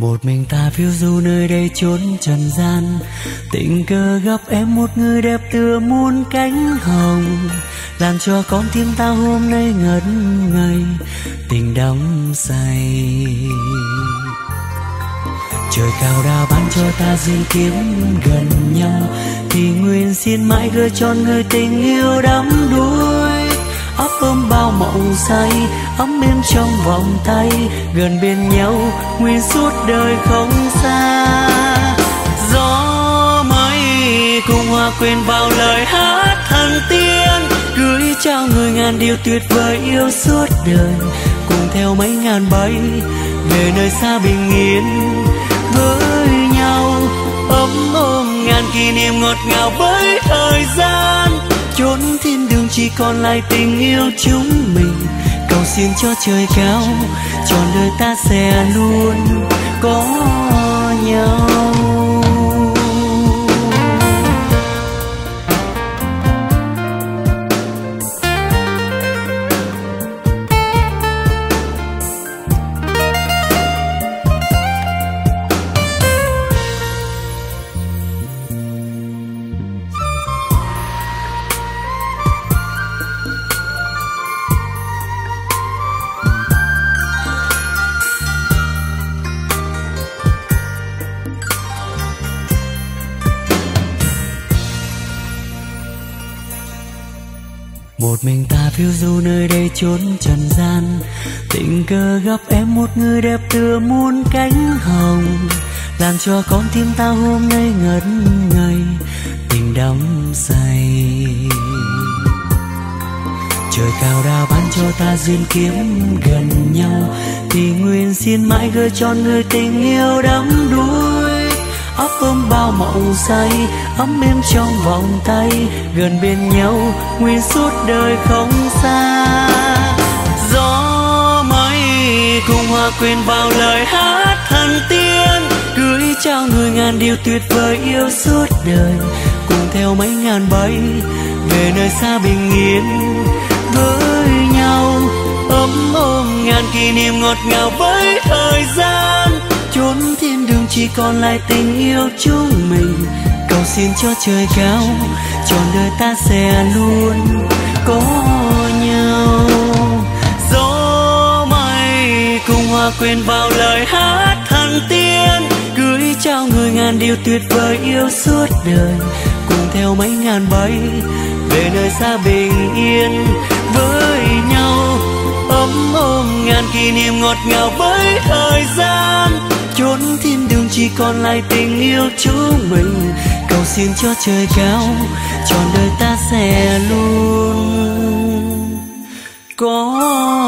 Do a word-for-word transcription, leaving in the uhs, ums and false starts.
Một mình ta phiêu du nơi đây chốn trần gian, tình cờ gặp em một người đẹp tựa muôn cánh hồng, làm cho con tim ta hôm nay ngất ngây, tình đắm say. Trời cao đã ban cho ta duyên kiếp gần nhau, thì nguyện xin mãi gửi cho người tình yêu đắm đuối. Ấp ôm bao mộng say, ấm êm trong vòng tay, gần bên nhau nguyện suốt đời không xa. Gió mây cùng hòa quyện vào lời hát thần tiên, gửi trao người ngàn điều tuyệt vời yêu suốt đời, cùng theo mấy ngàn bay về nơi xa bình yên với nhau. Ấm ôm ngàn kỷ niệm ngọt ngào với thời gian, chốn thiên đường chỉ còn lại tình yêu chúng mình. Cầu xin cho trời cao, trọn đời ta sẽ luôn có nhau. Một mình ta phiêu du nơi đây chốn trần gian, tình cờ gặp em một người đẹp tựa muôn cánh hồng, làm cho con tim ta hôm nay ngất ngây, tình đắm say. Trời cao đã ban cho ta duyên kiếp gần nhau, thì nguyện xin mãi gửi cho người tình yêu đắm đuối. Ấp ôm bao mộng say, ấm êm trong vòng tay, gần bên nhau nguyện suốt đời không xa. Gió mây cùng hòa quyện vào lời hát thần tiên, gửi trao người ngàn điều tuyệt vời yêu suốt đời, cùng theo mấy ngàn bay về nơi xa bình yên với nhau. Ấm ôm ngàn kỷ niệm ngọt ngào với thời gian, chốn thiên đường chỉ còn lại tình yêu chúng mình. Cầu xin cho trời cao, trọn đời ta sẽ luôn có nhau. Gió mây cùng hòa quyện vào lời hát thần tiên, gửi trao người ngàn điều tuyệt vời yêu suốt đời, cùng theo mấy ngàn bay về nơi xa bình yên với nhau. Ấm ôm ngàn kỷ niệm ngọt ngào với thời gian, chốn thiên đường chỉ còn lại tình yêu chúng mình. Cầu xin cho trời cao, trọn đời ta sẽ luôn có